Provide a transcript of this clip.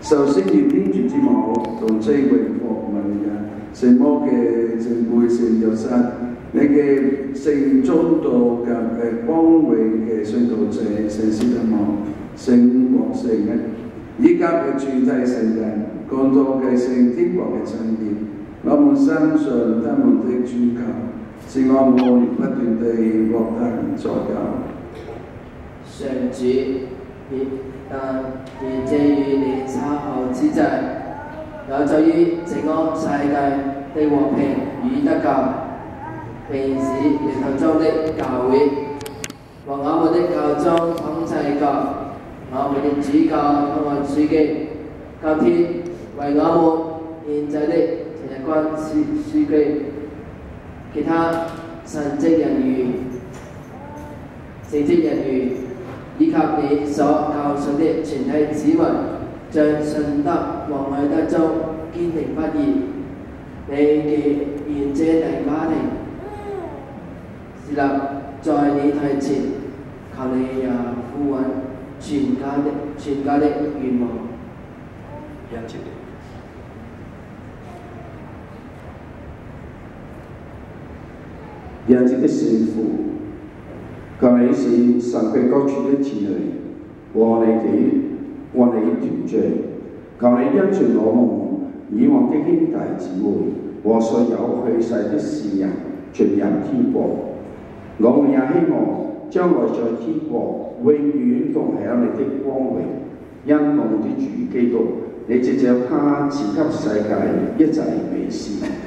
受聖靈天主之母同這榮服問嘅聖魔嘅聖杯聖約瑟，你嘅聖宗道及光榮嘅宣道者聖斯德望、聖國聖嘅，以及嘅全體聖人，共同嘅聖天國嘅親業，我們相信他們的主求，使我們不斷地獲得助救。 上主，而借於你稍後之際，有助於整個世界的和平與得救，並使地球中的教會和我們的教宗統制國，我們的主教通過書記今天為我們獻祭的陳日君書記，其他神職人員、聖職人員。以及你所教訓的全體子民，像信德和愛德中堅定不移。你嘅賢者大家庭設立在你台前，求你也俯允全家的願望。 仁慈的聖父，求你使神嘅各處的子女和你團聚，求你恩賜我們以往的兄弟姊妹和所有去世的聖人進入天國。我們也希望將來在天國永遠共享你的光榮，因我們的主基督，你藉着他賜給世界一切美事。